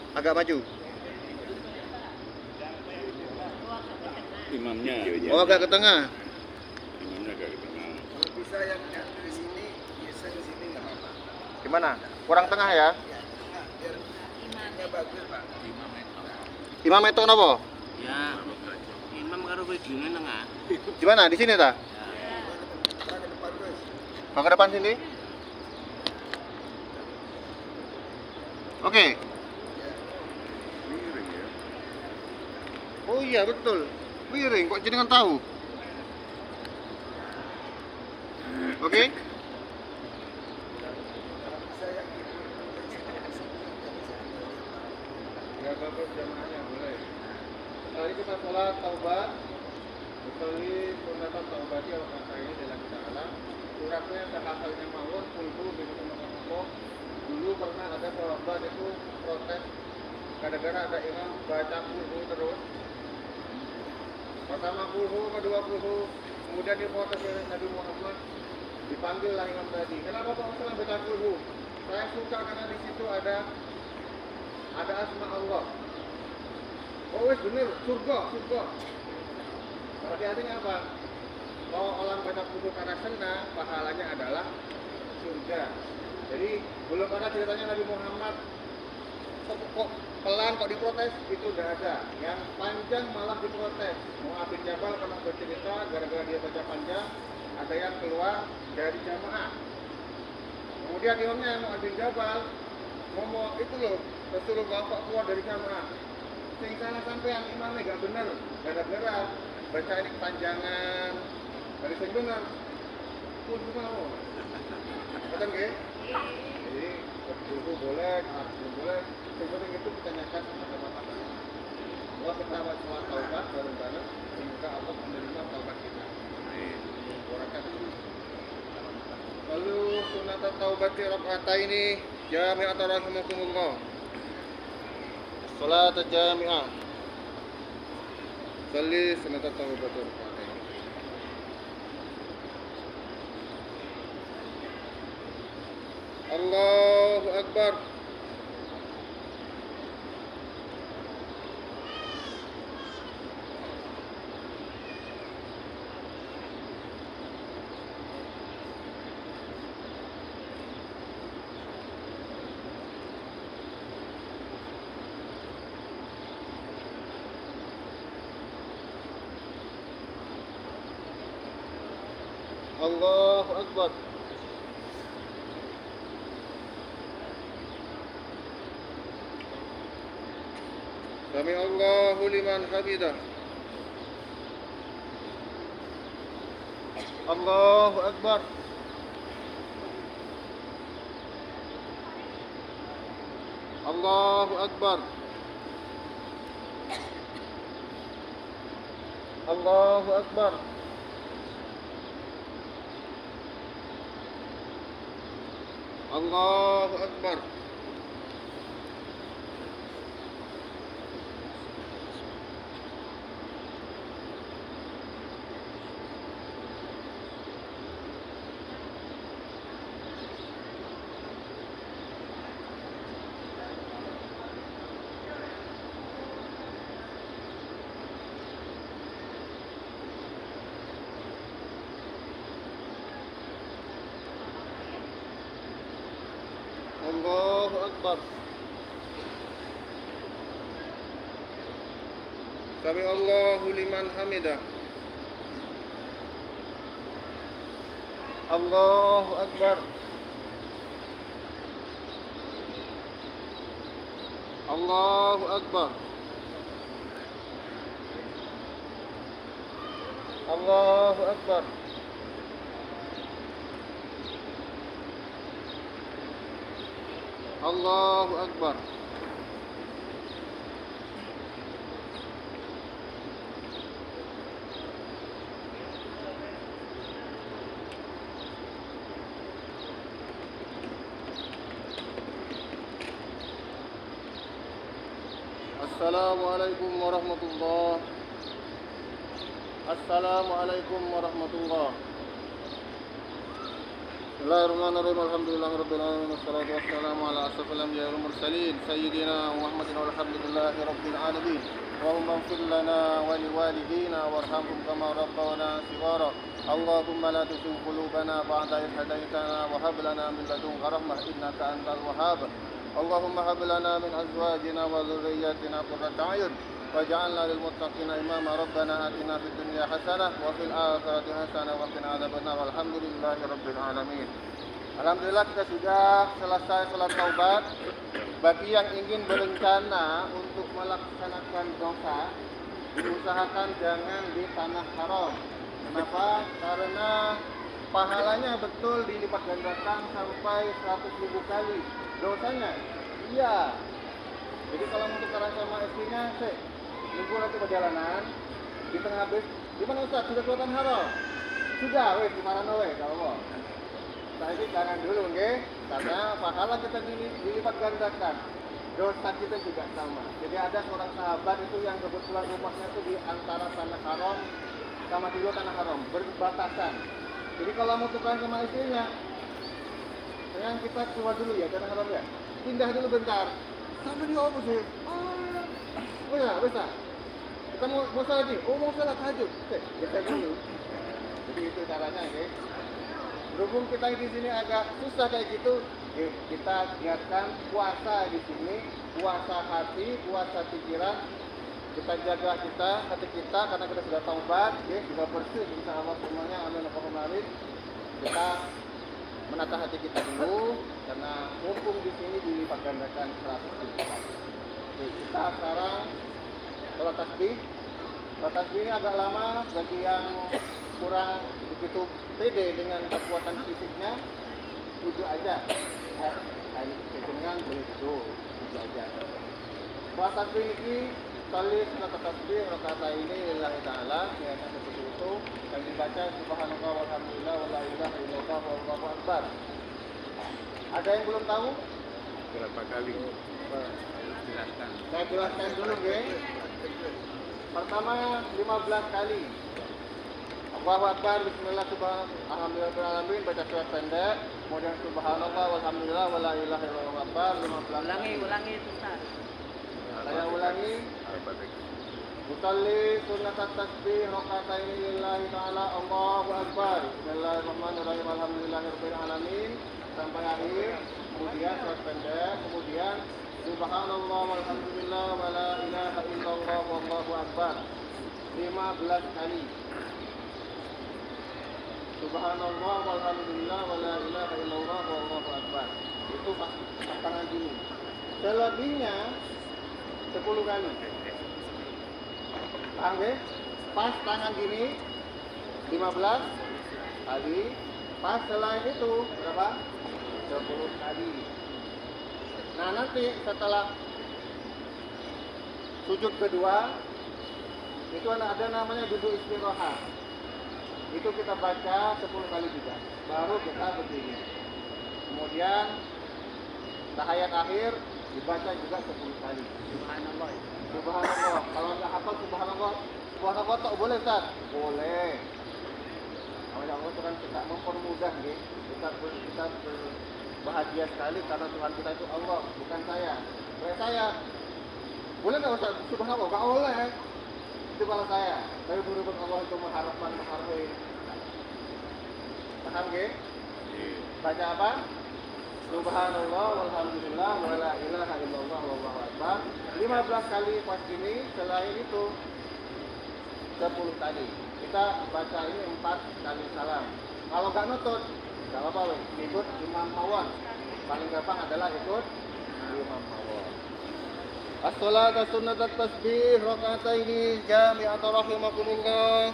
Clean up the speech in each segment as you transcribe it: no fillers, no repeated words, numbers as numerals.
Agak maju. Imamnya. Oh, agak ke tengah. Imamnya agak ke tengah. Kalau bisa yang dari sini, biasa di sini nggak apa-apa. Gimana? Kurang tengah ya? Ya, tengah biar imamnya bagus pak. Imam itu napa? Ya, imam karo kowe dhewe nengah. Di mana? Di sini ta? Ke depan terus. Mau ke depan sini? Oke. Miring ya. Oh iya betul. Miring kok jenengan tahu? Oke. Ya bagus jamaahnya boleh. Mari kita sholat taubat. Usolli sunatan taubati wa ini dalam ta'ala. Suratnya sahafalnya mawon kulhu bintu Allah. Dulu pernah ada sahabat itu protes gara-gara ada imam baca kulhu terus. Pertama kulhu, kedua kulhu, kemudian diprotes oleh Nabi Muhammad. Dipanggil lah imam tadi. Kenapa Pak Ustaz baca kulhu? Saya suka karena di situ ada asma Allah. Oh wes bener, surga. Berarti artinya apa? Kalau orang baca kulhu karena senang, pahalanya adalah surga. Jadi belum ada ceritanya Nabi Muhammad kok pelan kok diprotes, itu udah ada. Yang panjang malah diprotes. Mu'adz bin Jabal pernah bercerita gara-gara dia baca panjang, ada yang keluar dari jamaah. Kemudian imamnya Mu'adz bin Jabal ngomong, itu loh Rasulullah kok keluar dari jamaah. Sing salah sampean imamnya gak bener, gara-gara baca ini kepanjangan. Dari sing bener, pun mau. Betul nggih? Jadi dulu boleh, belum boleh. Yang penting itu kita nyakat sama-sama. Allah kita sholat taubat bareng-bareng, semoga Allah menerima taubat kita. Lalu sunat taubati rakaataini jami'atan rahimakumullah. Salat jami'ah. Salli sunat taubati rakaataini. Allahu Akbar. Allahu Akbar. Sami Allahu liman hamidah. Allahu Akbar. Allahu Akbar. Allahu Akbar. Allahu Akbar. Allahu Akbar. Sami Allahu liman hamidah. Allahu Akbar. Allahu Akbar. Allahu Akbar. Allahu Akbar. Assalamualaikum warahmatullahi. Assalamualaikum warahmatullahi. Bismillahirrahmanirrahim. Alhamdulillahirabbil alamin wassalatu wassalamu ala asyrafil anbiya'i wal mursalin sayyidina Muhammadin walhamdulillahi rabbil alamin. Allahumma ighfir lana wa liwalidina warhamhum kama rabbawna shighara. Allahumma la tuzigh qulubana ba'da idh hadaytana wa hab lana min ladunka rahmah innaka antal wahhab. Allahumma hab lana min azwajina wa dhurriyyatina qurrata a'yun waj'alna lil muttaqina imama. Rabbana atina fid dunya hasanah wa fil akhirati hasanah wa qina adzabannar. Alhamdulillahi rabbil alamin. Alhamdulillah kita sudah selesai salat taubat. Bagi yang ingin berencana untuk melaksanakan dosa, diusahakan jangan di tanah haram. Kenapa? Karena pahalanya betul dilipat gandakan sampai 100.000 kali. Dosanya? Iya. Jadi kalau mau tukaran sama istrinya, nunggu nanti perjalanan di tengah bis. Di mana Ustaz? Sudah kelihatan haram? Sudah, wes tukaran wes, kalau nah ini jangan dulu, nggih, karena pahala kita dilipat gandakan, dosa kita juga sama. Jadi ada seorang sahabat itu yang kebetulan rumahnya itu di antara tanah haram sama di luar tanah haram, berbatasan. Jadi kalau mau tukaran sama istrinya, sayang kita keluar dulu ya tanah haram ya, pindah dulu bentar. Sampai di apa sih? Bisa. Kita mau salat nih, mau salat tahajud. Kita dulu. Jadi itu caranya, nggih. Berhubung kita di sini agak susah kayak gitu, kita niatkan puasa di sini, puasa hati, puasa pikiran. Kita jaga hati kita karena kita sudah taubat, sudah bersih insya Allah semuanya. Amin. Kita menata hati kita dulu karena mumpung di sini dilipat gandakan 100.000 kali. Kita sekarang sholat tasbih. Sholat tasbih ini agak lama bagi yang kurang begitu pede dengan kekuatan fisiknya, duduk aja. Ini dengan boleh duduk aja. Sholat tasbih ini salis sholat tasbih rakaat ini lillahi ta'ala, niatnya seperti itu, yang dibaca subhanallah walhamdulillah wala ilaha illallah wallahu akbar. Ada yang belum tahu? Berapa kali? Jelaskan. Saya jelaskan dulu, nggih. Pertama 15 kali. Allahu akbar, bismillah, subhanallah, alhamdulillahirabbil baca surat pendek, kemudian subhanallah walhamdulillah wala ilaha illallah akbar 15 kali. Ulangi itu, Ustaz. Saya ulangi. Usalli sunnat tasbih rakaatain lillahi ta'ala Allahu akbar. Bismillahirrahmanirrahim. Alhamdulillahirabbil alamin sampai akhir. Kemudian surat pendek, kemudian subhanallah walhamdulillah wala ilaha illallah wallahu akbar 15 kali. Subhanallah walhamdulillah wala ilaha illallah wallahu akbar. Itu pas tangan gini. Selebihnya 10 kali. Paham nggih? Pas tangan gini 15 kali. Pas selain itu berapa? 10 kali. Nah, nanti setelah sujud kedua itu ada namanya duduk istirahat. Itu kita baca 10 kali juga. Baru kita berdiri. Kemudian tahiyat akhir dibaca juga 10 kali. Subhanallah. Subhanallah. Kalau nggak hafal subhanallah tak boleh, Ustaz? Boleh. Allah itu kan kita mempermudah, nggih. Kita berbahagia sekali karena Tuhan kita itu Allah, bukan saya. Saya boleh nggak Ustaz subhanallah? Nggak boleh. Itu kalau saya. Tapi berhubung Allah itu mengharapkan. Paham, nggih? Baca apa? Subhanallah walhamdulillah wala ilaha illallah wallahu akbar 15 kali pas ini. Selain itu 10 kali. Kita baca ini 4 kali salam. Kalau nggak nutut, nggak apa-apa, ikut Imam Mawon. Paling gampang adalah ikut Imam Mawon. As-salatu sunnat tasbih raka'ataini jami'at rahimakumullah.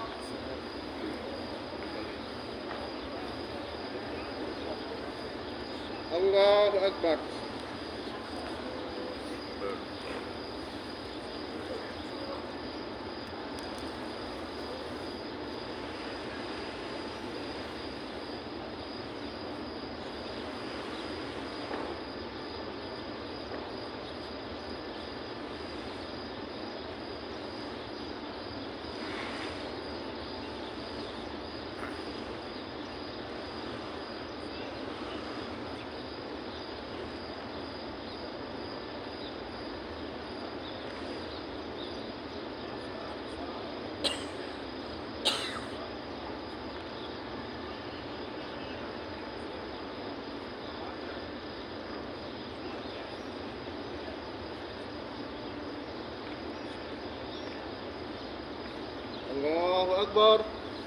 Allahu akbar. Akbar.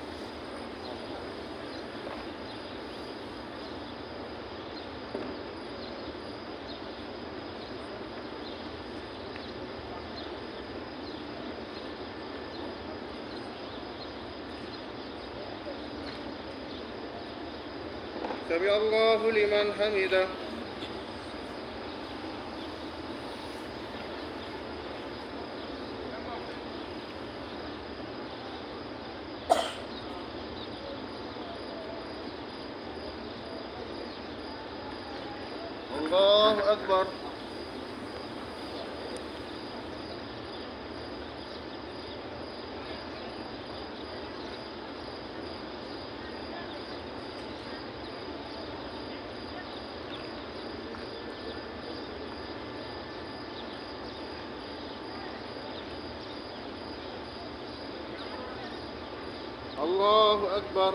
Sami Allahu liman hamidah. Allahu Akbar. Allahu Akbar.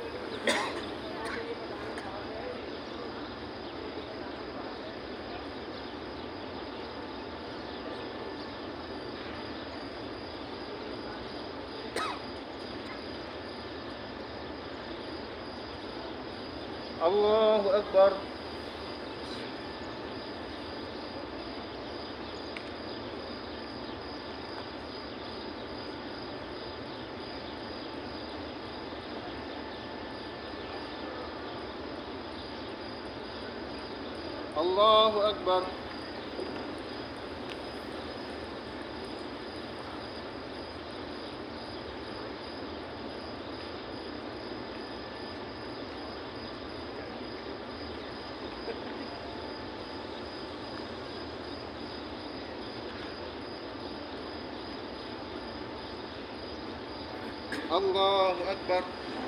Allahu Akbar. Allahu Akbar. Allahu Akbar.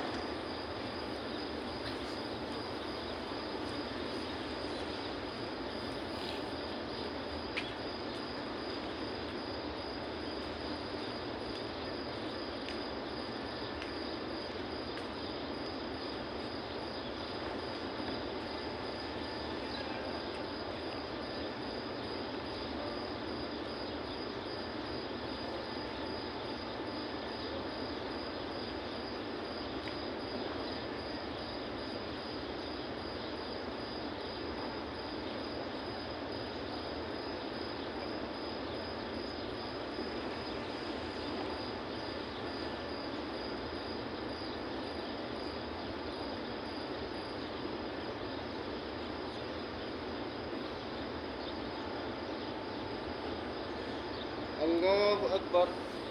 Allahu Akbar.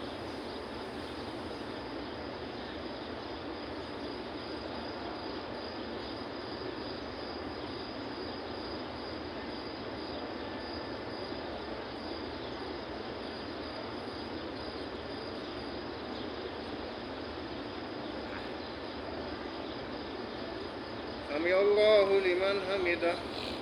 Sami Allahu liman hamidah.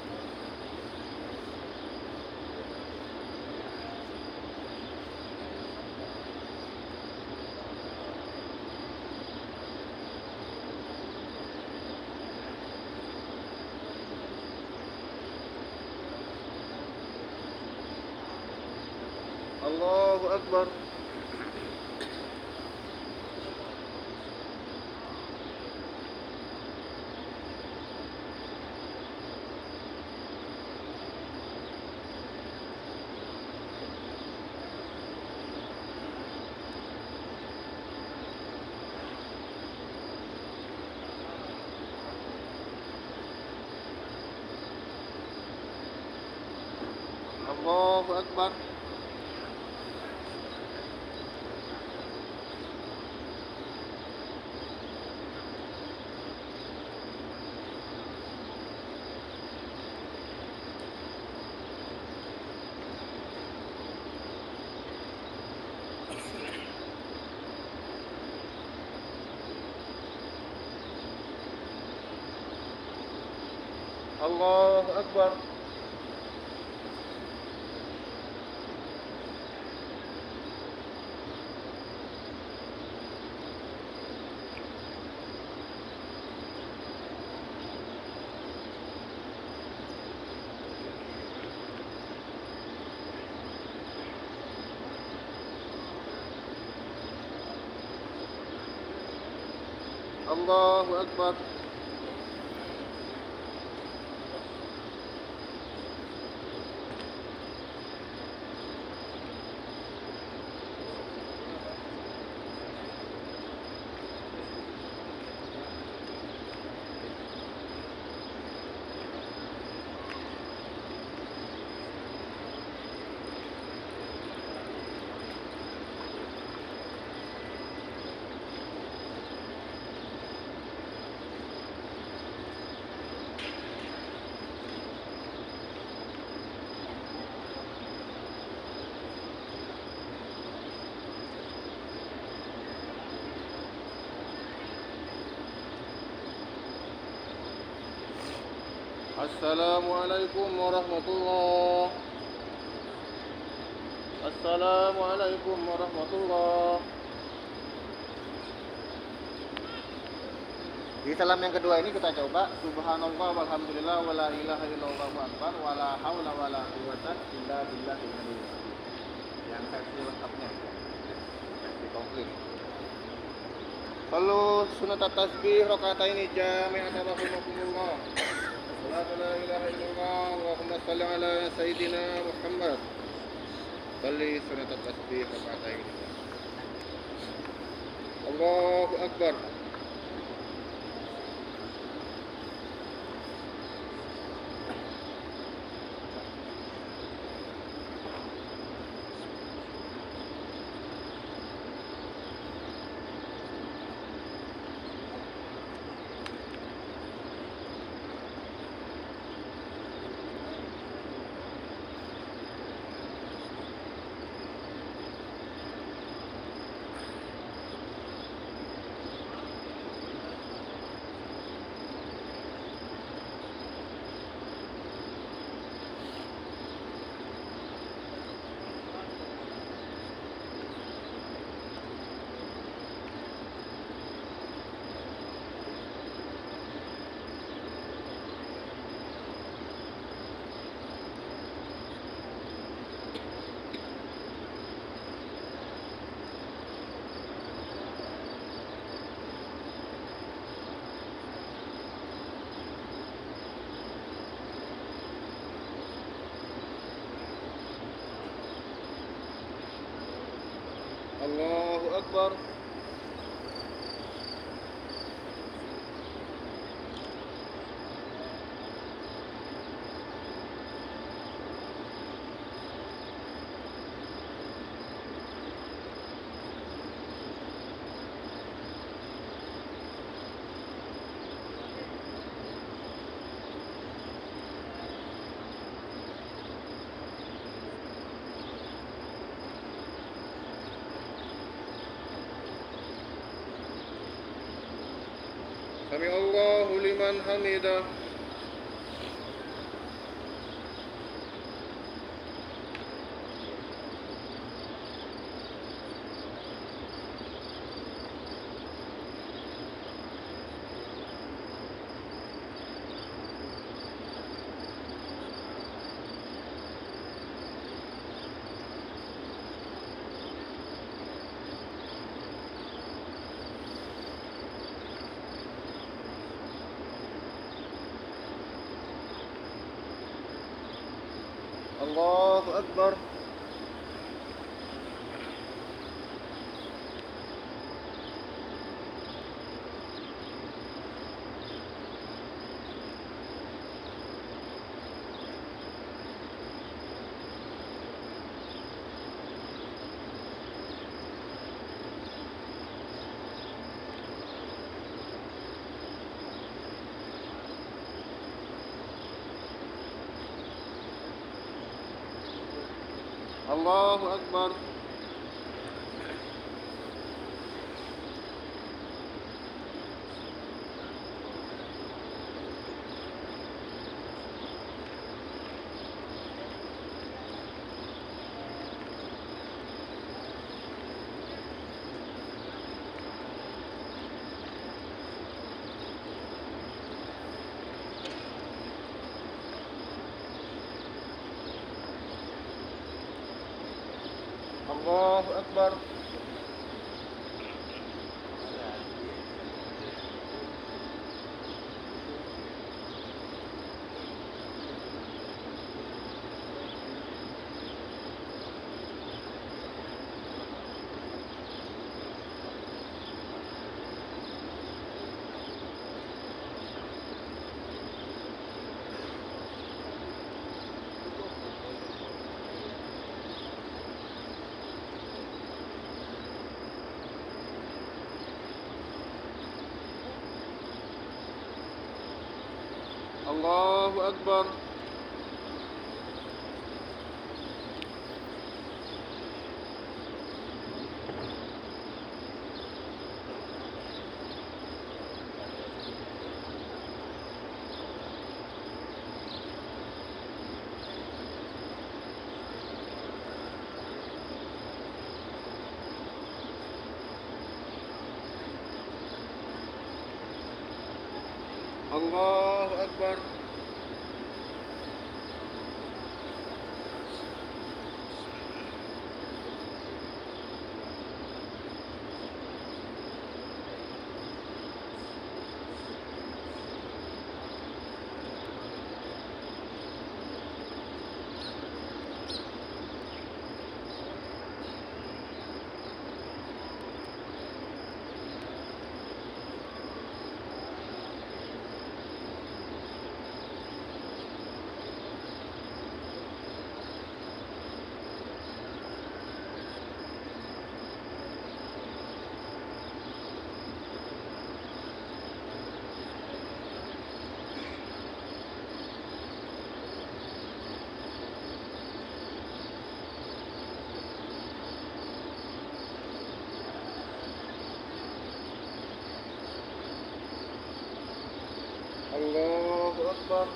Allahu Akbar. Allahu Akbar. Allahu Akbar. Allahu Akbar. Assalamualaikum warahmatullah. Assalamualaikum warahmatullah. Di salam yang kedua ini kita coba subhanallah walhamdulillah wala ilaha illallah akbar wala haula wala quwwata illa billahil aliyyil azim. Yang versi lengkapnya. Versi komplit. Kalau sunat tasbih rakaataini jami'atan rahimakumullah. La ilaha illallah Allahumma salli ala sayyidina Muhammad. Salli sunat tasbih rakaatain. Allahu Akbar. Allahu Akbar. Sami Allahu liman hamidah. Allahu Akbar. Allahu Akbar. Allahu Akbar. Akbar. Allahu Akbar. Allahu Akbar.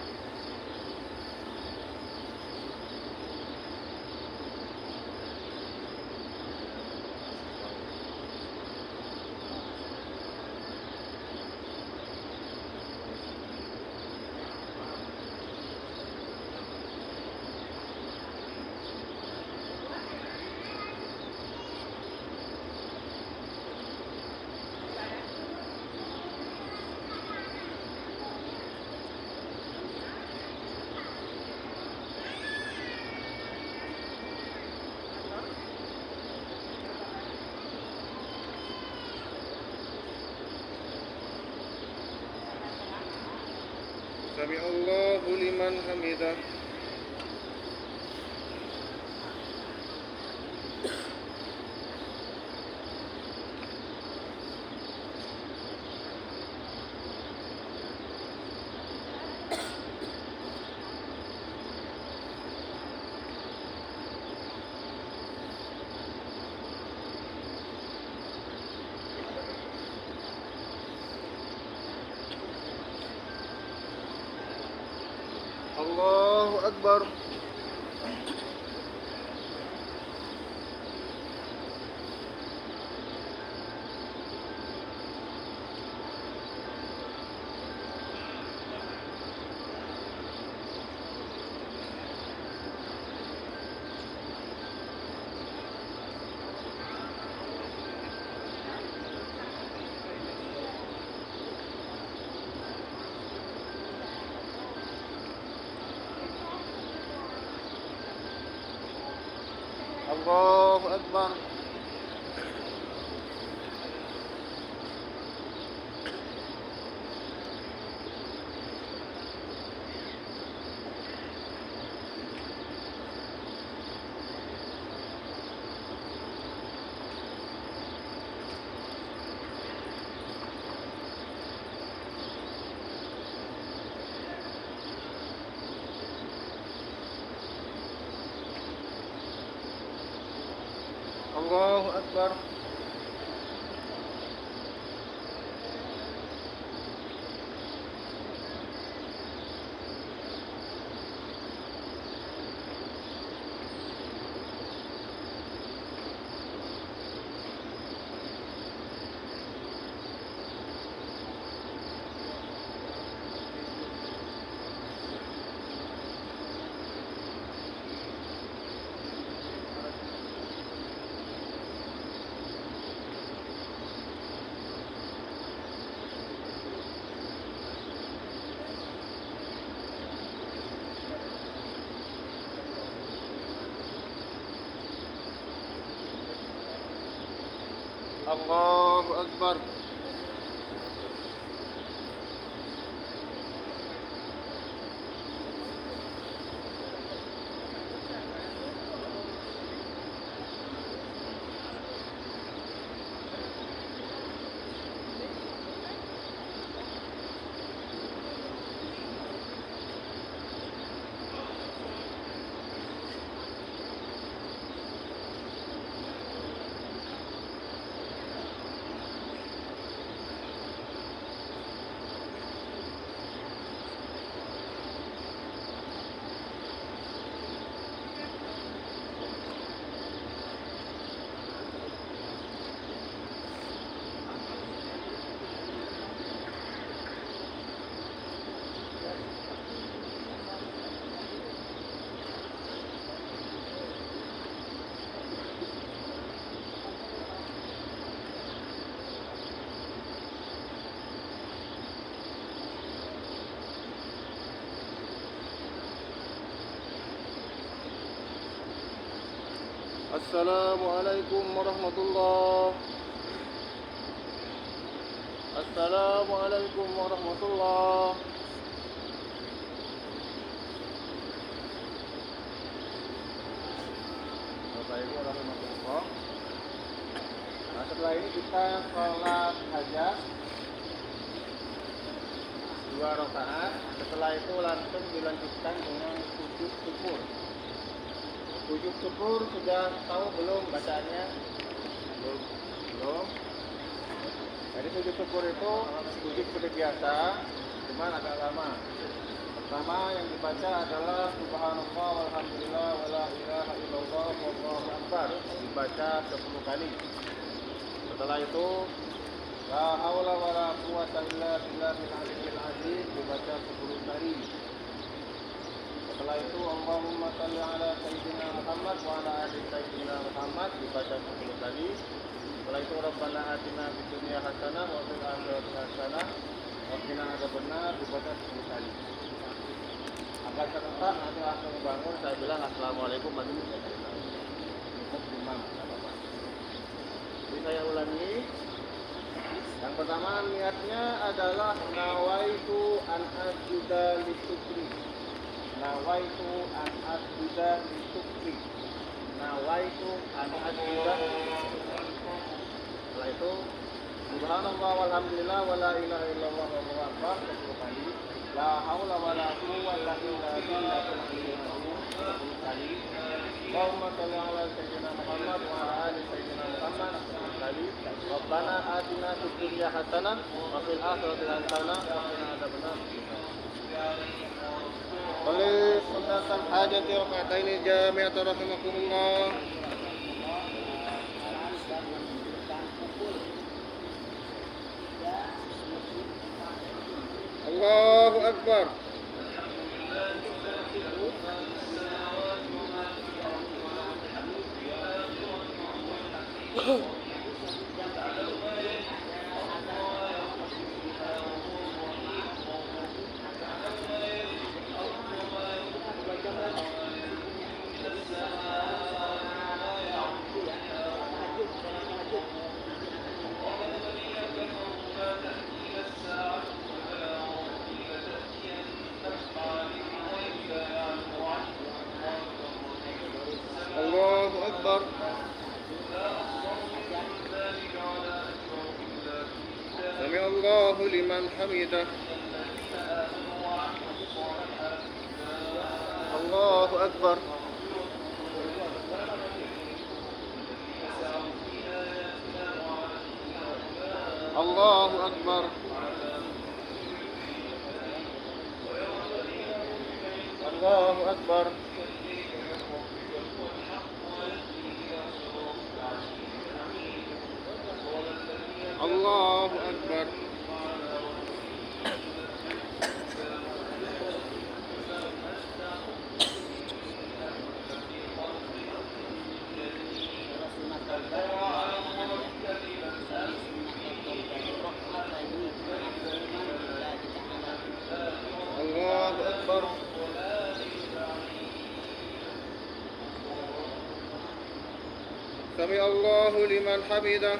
Sami Allahu liman hamidah. Allahu Akbar. Allahu Akbar. Allahu Akbar. Allahu Akbar. Assalamualaikum warahmatullahi. Assalamualaikum warahmatullahi. Bapak Ibu rahimahullah. Nah, setelah ini kita sholat hajat 2 rakaat. Setelah itu langsung dilanjutkan dengan sujud syukur. Sujud syukur sudah tahu belum bacaannya? Belum. Jadi sujud syukur itu sujud seperti biasa, cuman agak lama. Pertama yang dibaca adalah Subhanallah walhamdulillah wala ilaha illallah wallahu akbar. Dibaca 10 kali. Setelah itu la haula wala quwwata illa billahil aliyyil azim dibaca 10 kali. Setelah itu Allahumma shalli ala sayyidina Muhammad wa ala ali sayyidina Muhammad dibaca 10 kali. Setelah itu Rabbana atina fid dunya hasanah wa fil akhirati hasanah wa qina adzabannar dibaca 10 kali. Agar serentak nanti langsung bangun saya bilang assalamualaikum warahmatullahi wabarakatuh. Imam Bapak. Jadi saya ulangi. Yang pertama niatnya adalah nawaitu an asjuda li syukri. Nawaitu an asjuda li syukri. Nawaitu an asjuda. Setelah itu Subhanallah walhamdulillah wala ilaha illallah wallahu akbar 10 kali. La haula wala quwwata illa billahil aliyyil azim 10 kali. Allahumma shalli ala sayyidina Muhammad wa ala ali sayyidina Muhammad 10 kali. Rabbana atina fid dunya hasanah wa fil akhirati hasanah wa qina adzabannar. Oleh sunnatul hajati raka'ataini jami'atan rahimakumullah. Allahu Akbar. Allahu Akbar. Sami Allahu liman hamidah. Allahu Akbar. Allahu Akbar. Allahu Akbar. Allahu Akbar. Allahu Akbar. Sami Allahu liman hamidah.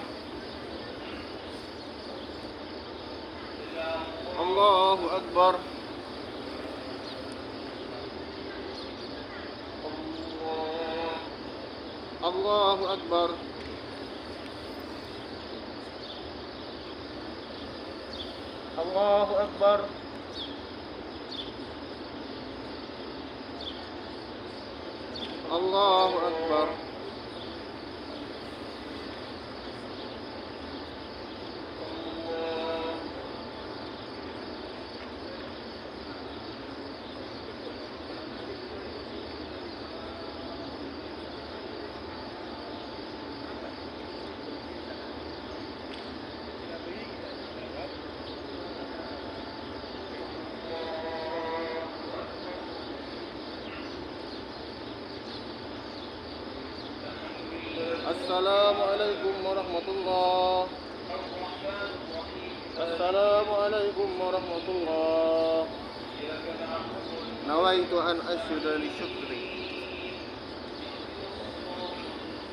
Allahu Akbar. Allahu Akbar. Allahu Akbar. Allahu Akbar. Assalamualaikum warahmatullahi. Assalamualaikum warahmatullahi. Nawaitu an asjuda li syukri.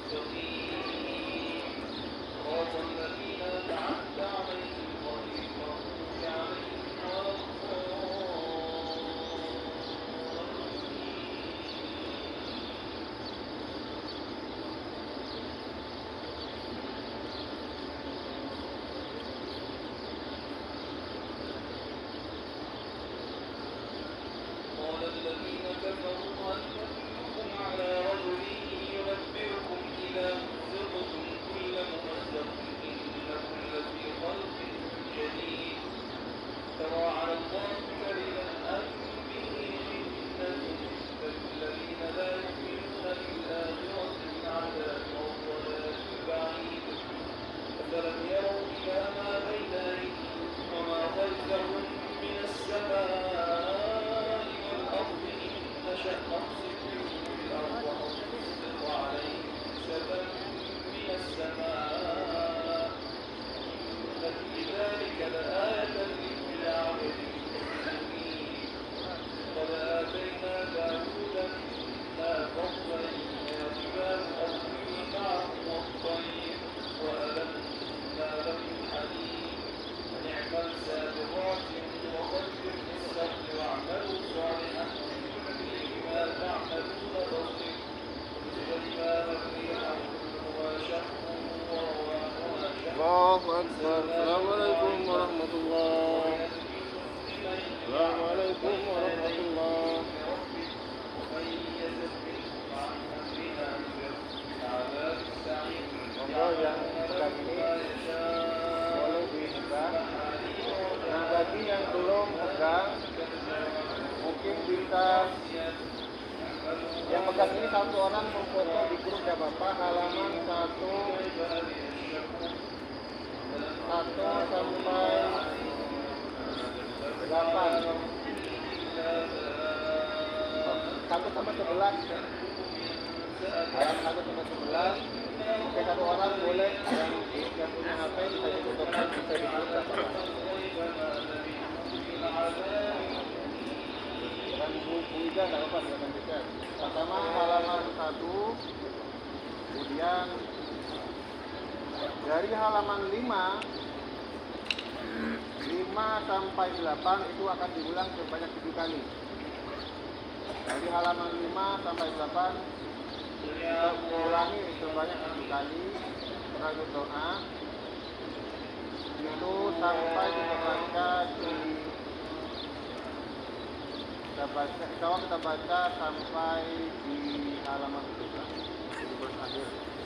أكبر. السلام عليكم ورحمة الله. السلام عليكم ورحمة الله. Monggo yang pegang ini boleh dipegang. Nah, bagi yang belum pegang, mungkin bisa yang pegang ini satu orang memfoto di grup ya Bapak, halaman 1 sampai 8. 1 sampai 11. Halaman 1 sampai 11. Oke, satu orang boleh yang punya HP bisa dibutuhkan, bisa dibuka. Dan buku juga nggak apa-apa, silakan dicek. Pertama halaman 1, kemudian dari halaman 5 sampai 8 itu akan diulang sebanyak 7 kali. Dari halaman 5 sampai 8 kita ulangi sebanyak 7 kali menurut doa itu sampai kita baca sampai di halaman 17 akhir.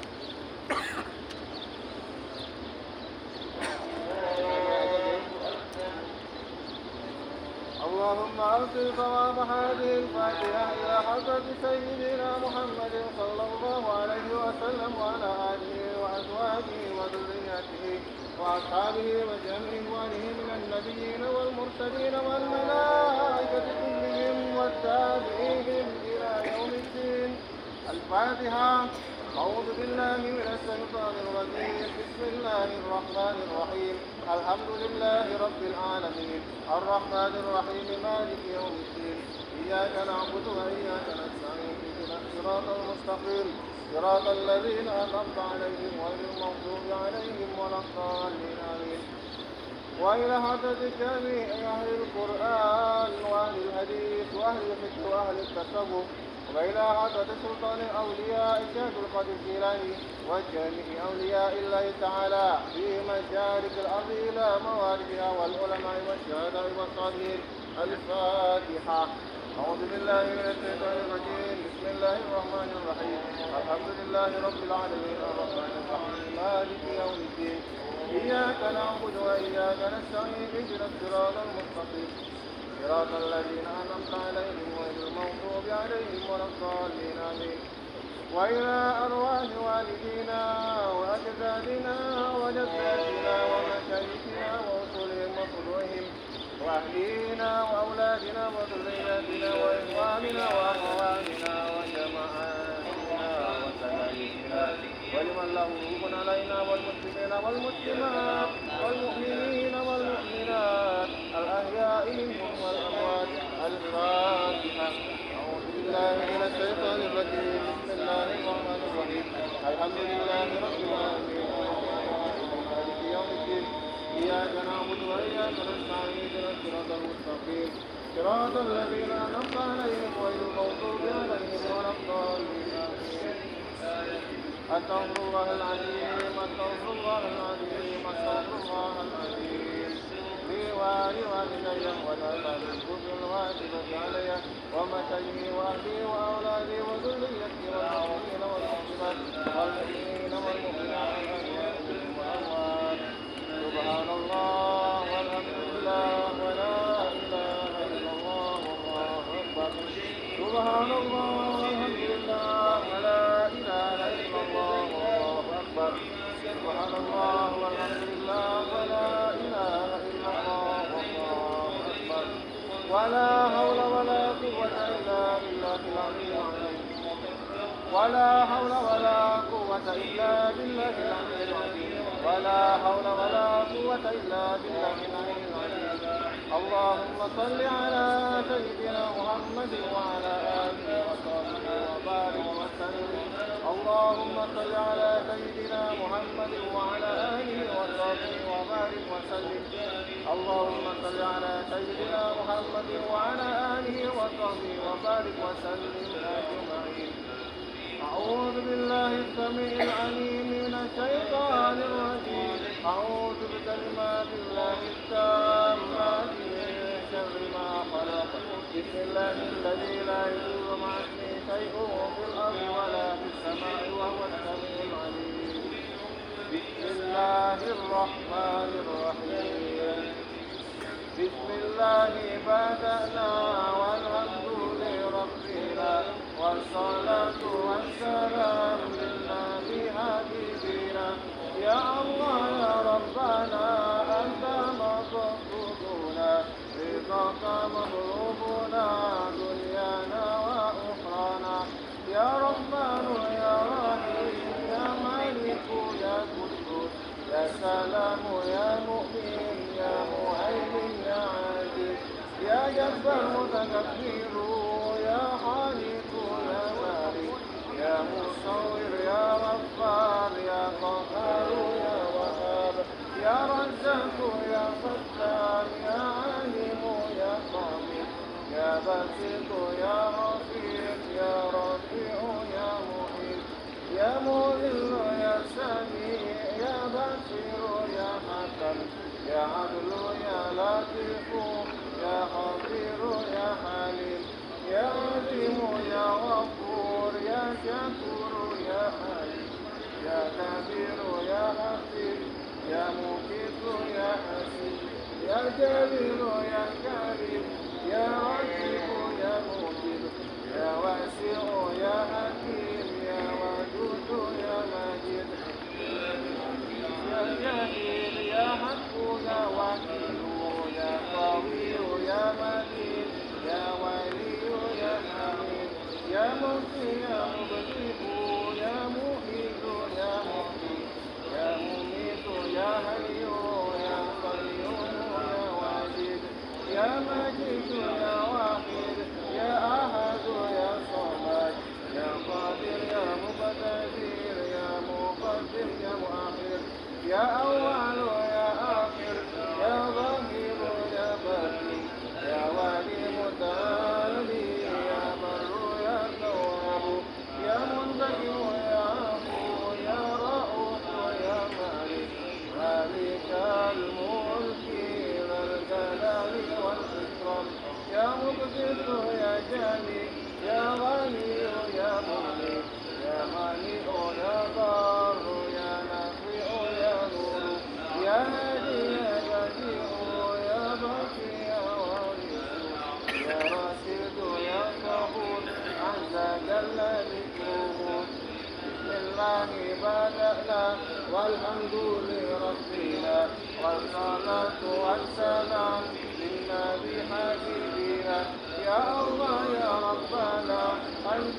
اللهم أرسل ثواب هذه الفاتحة إلى حضرة سيدنا محمد صلى الله عليه وسلم وعلى آله وأزواجه وذريته وأصحابه وجميع إخوانه من النبيين والمرسلين والملائكة كلهم والتابعين إلى يوم الدين. الفاتحة. أعوذ بالله من الشيطان الرجيم. بسم الله الرحمن الرحيم. الحمد لله رب العالمين الرحمن الرحيم مالك يوم الدين. إياك نعبد وإياك نستعين. اهدنا الصراط المستقيم صراط الذين أنعمت عليهم غير المغضوب عليهم ولا الضالين آمين. وإلى حضرة جميع أهل القرآن وأهل الحديث وأهل الفقه وأهل التصوف وإلى حضرة سلطان الأولياء الشيخ القادر الجيلاني وجميع أولياء الله تعالى في مشارق الأرض إلى مواردها والعلماء والشهداء والصالحين. الفاتحة. أعوذ بالله من الشيطان الرجيم. بسم الله الرحمن الرحيم. الحمد لله رب العالمين الرحمن الرحيم مالك يوم الدين. إياك نعبد وإياك نستعين. اهدنا الصراط المستقيم صراط الذين أنعمت عليهم غير المغضوب عليهم ولا الضالين آمين. وإلى أرواح والدينا وأجدادنا وجداتنا ومشايخنا وأصولهم وفروعهم وأهلينا وأولادنا وذرياتنا وإخواننا وأخواننا وجماعاتنا وسلامنا ولمن له حقوق علينا والمسلمين والمسلمات والمؤمنين والمؤمنات الأحياء منهم والأموات. الفاتحة. أعوذ بالله من الشيطان الرجيم. بسم الله الرحمن الرحيم. الحمد لله رب العالمين مالك يوم الدين. إياك نعبد وإياك نستعين. اهدنا الصراط المستقيم صراط الذين أنعمت عليهم غير المغضوب عليهم ولا الضالين. أستغفر الله العظيم. أستغفر الله العظيم. أستغفر الله العظيم لي ولوالدي وللكتب الواجبة علي ومشايخي وأهلي وأولادي وذريتي والمؤمنين والمسلمات والمؤمنين والمؤمنات الأحياء منهم والأموات. سبحان الله والحمد لله ولا إله إلا الله والله أكبر. سبحان الله والحمد لله ولا إله إلا الله والله أكبر. سبحان الله والحمد لله ولا إله إلا الله والله أكبر. ولا حول ولا قوة إلا بالله العلي العظيم. ولا حول ولا قوة إلا بالله العلي العظيم. ولا حول ولا قوة إلا بالله العلي العظيم. اللهم صل على سيدنا محمد وعلى آله وصحبه وبارك وسلم. اللهم صل على سيدنا محمد وعلى آله وصحبه وبارك وسلم. اللهم صل على سيدنا محمد وعلى آله وصحبه وبارك وسلم أجمعين. أعوذ بالله السميع العليم من الشيطان الرجيم. أعوذ بكلمات الله التامات من شر ما خلق. بسم الله الذي لا يضر مع اسمه شيء في الأرض ولا في السماء وهو السميع العليم. بسم الله الرحمن الرحيم. بسم الله بدأنا والحمد لربنا والصلاة والسلام للنبي حبيبنا. يا الله يا ربنا أنت مقصودنا رضاك مطلوبنا دنيانا وأخرانا. يا رحمن يا رحيم يا مالك يا قدوس يا سلام يا مؤمن يا مهيمن يا عزيز يا جبار متكبر يا خالق يا مالك يا مصور يا غفار يا قهار يا وهاب يا رزاق يا فتاح يا عليم يا قادر يا باسط يا رفيق يا رفيع يا معين يا مذل يا سميع يا بصير يا حكم يا عدل يا لطيف يا خبير يا حليم يا عظيم يا غفور يا شكور يا حليم يا كبير يا حفيظ يا مقيت يا حسيب يا جليل يا كريم يا رقيب يا مجيب يا واسع يا حكيم يا ودود يا مجيد يا جليل يا حق يا وكيل يا قوي يا متين يا ولي يا حميد يا مبدي يا مبدئ يا مؤيد يا محيي يا مميت يا حي يا قيوم يا واجد يا مجيد يا واحد يا أحد يا صمد يا قادر يا مقتدر يا مقدم يا مؤخر يا أول يا آخر يا ظاهر يا باطن يا والي متعالي يا بر يا تواب يا منتقم يا عفو يا رؤوف يا مالك مالك الملك ذا الجلال والإكرام يا مقسط يا جليل يا غني يا مغني يا مانع يا ضار يا نافع يا نور يا هادي يا بديع يا باقي يا وارث يا راشد يا صبور عز جل ذكره. بسم الله بدأنا والحمد لربنا والصلاة والسلام للنبي حبيبنا. يا الله يا ربنا أنت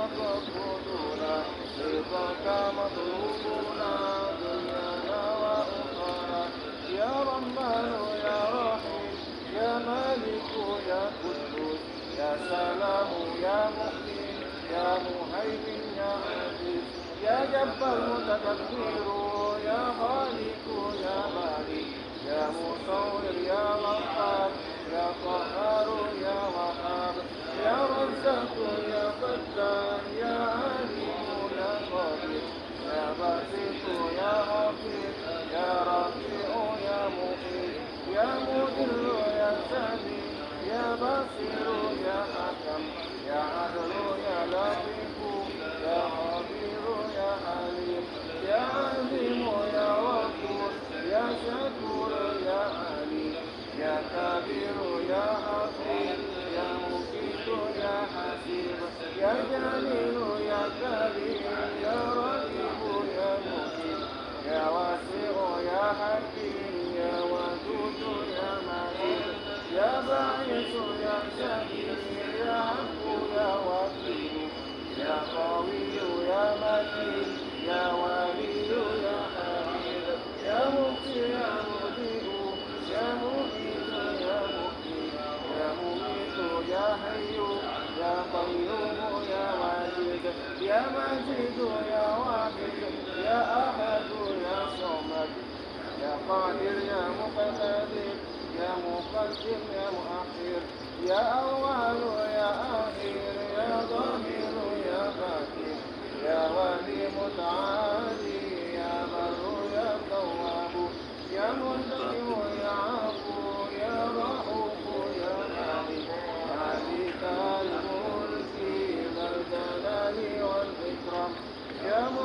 مقصودنا رضاك مطلوبنا دنيانا وأخرانا. يا رحمن يا رحيم يا مالك يا قدوس يا سلام يا مؤمن يا مهيمن يا عزيز يا جبار متكبر يا خالق يا مالك يا مصور يا غفار يا قهار يا وهاب يا رزاق يا فتاح يا عليم يا قادر يا باسط يا غفير يا رفيع يا مقيت يا مذل يا سميع يا بصير يا حكم يا عدل يا لطيف يا خبير يا حليم يا عظيم يا غفور يا شكور يا عليم يا كبير يا حفيظ يا مقيت يا حسيب يا جليل يا كريم يا رقيب يا مقيم يا واسع يا حكيم يا ودود يا مجيد يا باعث يا شهيد يا حق يا وكيل يا قوي يا متين يا ولي يا حميد يا مبدي يا مبدئ يا مؤيد يا مؤمن يا مميت يا حي يا قيوم يا واجد يا مجيد يا واحد يا أحد يا صمد يا قادر يا مقتدر يا مقدم يا مؤخر يا أول يا آخر يا ظاهر يا باطن يا ولي متعالي يا بر يا تواب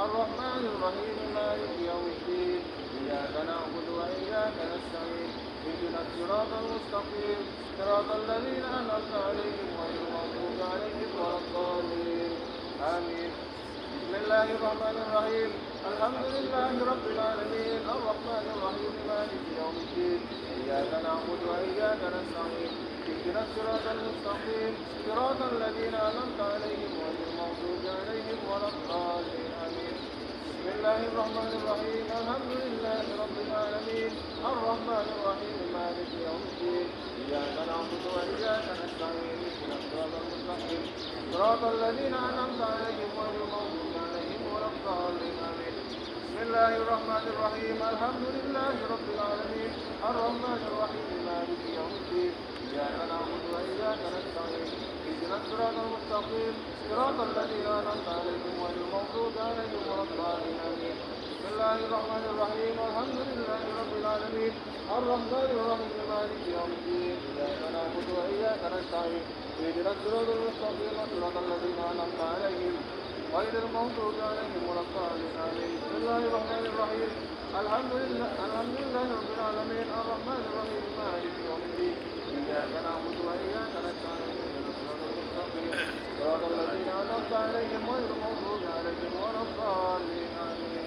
الرحمن الرحيم مالك يوم الدين إياك نعبد وإياك نستعين اهدنا الصراط المستقيم صراط الذين أنعمت عليهم غير المغضوب عليهم ولا الضالين آمين. بسم الله الرحمن الرحيم الحمد لله رب العالمين الرحمن الرحيم مالك يوم الدين إياك نعبد وإياك نستعين اهدنا الصراط المستقيم صراط الذين أنعمت عليهم غير المغضوب عليهم ولا الضالين آمين. بسم الله الرحمن الرحيم الحمد لله رب العالمين الرحمن الرحيم مالك يوم الدين إياك نعبد وإياك نستعين اهدنا الصراط المستقيم صراط الذين أنعمت عليهم غير المغضوب عليهم ولا الضالين آمين. بسم الله الرحمن الرحيم الحمد لله رب العالمين الرحمن الرحيم مالك يوم الدين إياك نعبد وإياك نستعين اهدنا الصراط المستقيم صراط الذين أنعمت عليهم غير المغضوب عليهم ولا الضالين آمين. بسم الله الرحمن الرحيم الحمد لله رب العالمين الرحمن الرحيم مالك يوم الدين إياك نعبد وإياك نستعين اهدنا الصراط المستقيم صراط الذين أنعمت عليهم غير المغضوب عليهم ولا الضالين آمين. بسم الله الرحمن الرحيم الحمد لله رب العالمين الرحمن الرحيم مالك يوم الدين إياك نعبد وإياك نستعين اهدنا الصراط المستقيم صراط الذين أنعمت عليهم غير المغضوب عليهم ولا الضالين آمين.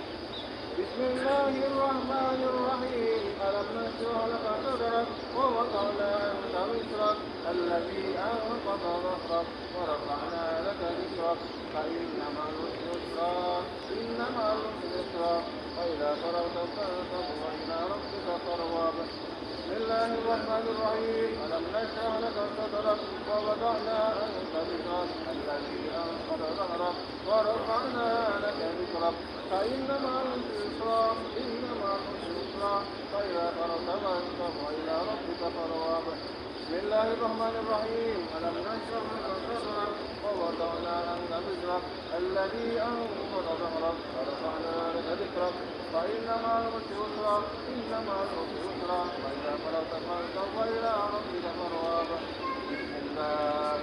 بسم الله الرحمن الرحيم ألم نشرح لك صدرك ووضعنا عنك وزرك الذي أنقض ظهرك ورفعنا لك ذكرك فإن مع العسر يسرا إن مع العسر يسرا فإذا فرغت فانصب وإلى ربك فارغب. بسم الله الرحمن الرحيم ألم نشرح لك صدرك ووضعنا عنك وزرك الذي أنقض ظهرك ورفعنا لك ذكرك فإن مع العسر يسرا إن مع العسر يسرا فإذا فرغت فانصب وإلى ربك فارغب. بسم الله الرحمن الرحيم ألم نشرح لك صدرك ووضعنا عنك وزرك الذي أنقض ظهرك ورفعنا لك ذكرك فإن مع العسر يسرا إن مع العسر يسرا فإذا فرغت فانصب وإلى ربك فارغب. بسم الله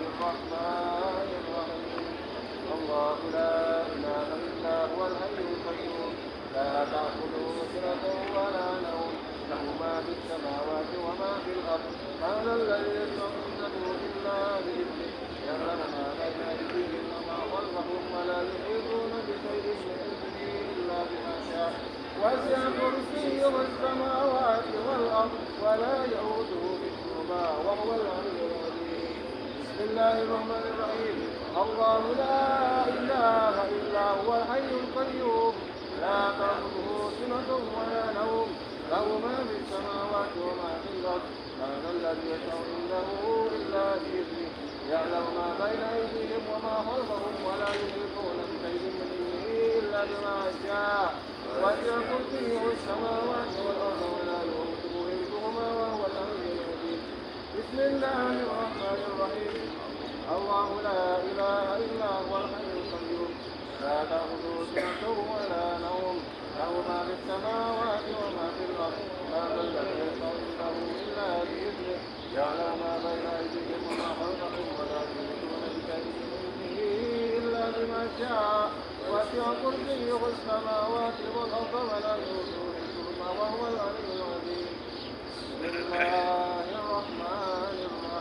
الرحمن الرحيم الله لا إله إلا هو الحي القيوم لا تأخذه سنة ولا نوم له ما في السماوات وما في الأرض ما ذا الذي يشفع إلا بإذنه يعلم ما بين أيديهم وما خلفهم ولا يحيطون بشيء من علمه إلا بما شاء وسع كرسيه السماوات والأرض ولا يئوده حفظهما وهو العلي العظيم. بسم الله الرحمن الرحيم الله لا إله إلا هو الحي القيوم لا تأخذه سنة ولا نوم له ما في السماوات وما في الأرض ما ذا الذي يشفع عنده إلا بإذنه يعلم ما بين أيديهم وما خلفهم ولا يحيطون بشيء من علمه إلا بما شاء وسع كرسيه السماوات والأرض ولا يؤوده حفظهما وهو العلي العظيم. بسم الله الرحمن الرحيم الله لا إله إلا هو الحي القيوم لا تأخذه سنة ولا نوم له ما في السماوات وما في الأرض ما ذا الذي يشفع عنده إلا بإذنه يعلم ما بين أيديهم وما خلفهم ولا يحيطون بشيء من علمه إلا بما شاء وسع كرسيه السماوات والأرض ولا يؤوده حفظهما وهو العلي العظيم. بسم الله الرحمن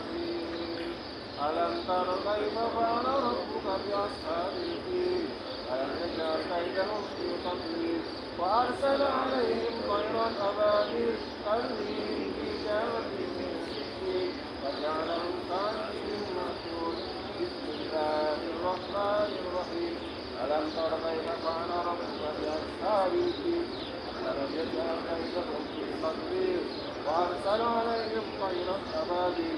الرحيم ألم تر كيف فعل ربك بأصحاب الفيل ألم يجعل كيدهم في تضليل وأرسل عليهم طيرا أبابيل ترميهم بحجارة من سجيل فجعلهم كعصف مأكول. بسم الله الرحمن الرحيم ألم تر كيف فعل ربك بأصحاب الفيل ألم يجعل كيدهم في تضليل وأرسل عليهم طيرا أبابيل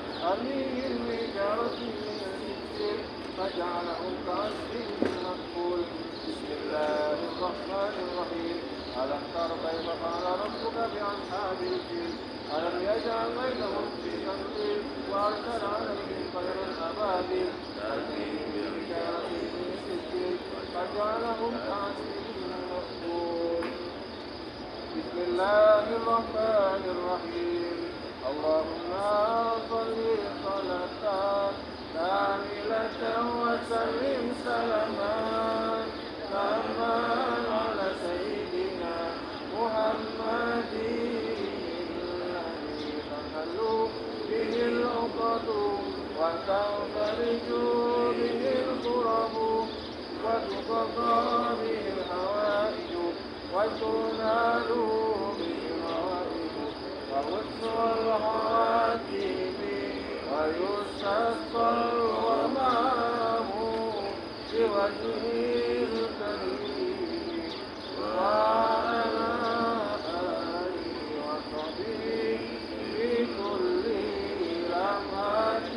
ترميهم بحجارة من سجيل فجعلهم كعصف مأكول. بسم الله الرحمن الرحيم ألم تر كيف فعل ربك بأصحاب الفيل ألم يجعل كيدهم في تضليل وأرسل عليهم طيرا أبابيل ترميهم بحجارة من سجيل فجعلهم كعصف مأكول. بسم الله الرحمن الرحيم اللهم صل صلاة كاملة وسلم سلاما وتنال بالغائب وحسن الخواتيم ويستسقى الغمام بوجهه الكريم وعلى آله وصحبه في كل لمحة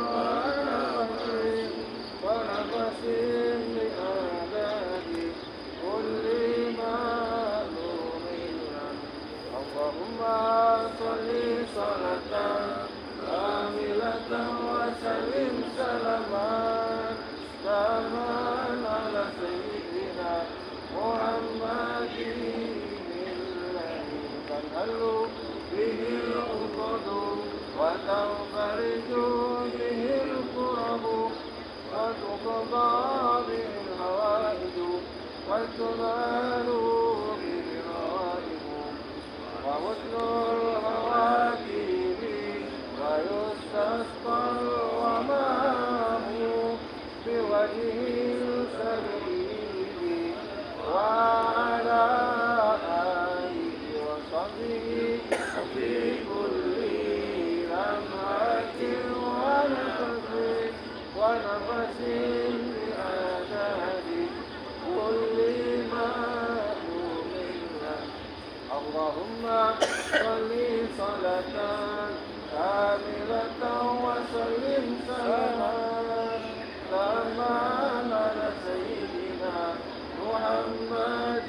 ونفس بآداب كل معلوم اللهم صل صلاة كاملة وسلم سلاما تاما على سيدنا محمد الذي تنهل به العقد وتنفرج به الكرب وتقضى به الحوائج وتنال به الرغائب وحسن الخواتيم ويستسقى الغمام بوجهه الكريم وعلى آله وصحبه في كل لمحة ونفس بآداب كل معلوم اللهم صل صلاة كاملة وسلم سلاما تاما على سيدنا محمد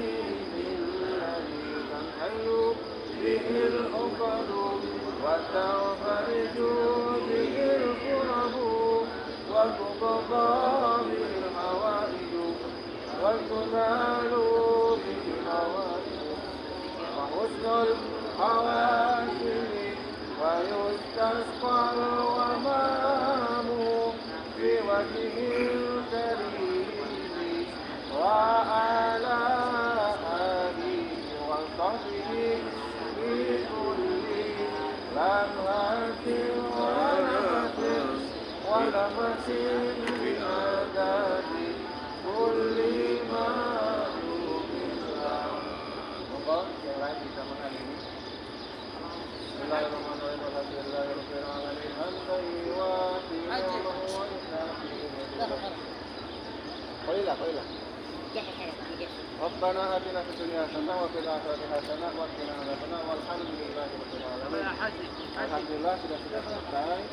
الذي تنحل به العقد وتنفرج به الكرب وتقضى به الحوائج وتنال به الهوائج وحسن الخواتيم ويستسقى الغمام بوجهه الكريم وعلى آله وصحبه في كل لمحة ونفس بآداب كل معلوم monggo yang lain bisa menghadiri. Bismillahirrahmanirrahim. Alhamdulillahirabbil alamin. Hamdan yuwafi ni'amahu wa yukafi qalilah. ربنا آتنا في الدنيا حسنة وفي الآخرة حسنة وقنا عذاب النار والحمد لله رب العالمين. Alhamdulillah sudah selesai.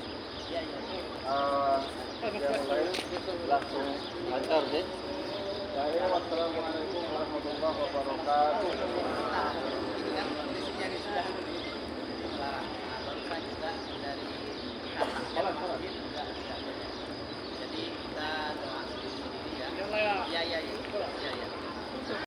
Yang lain langsung lancar deh. Saya wassalamualaikum warahmatullahi wabarakatuh. Jadi kita doa sendiri ya. Ya.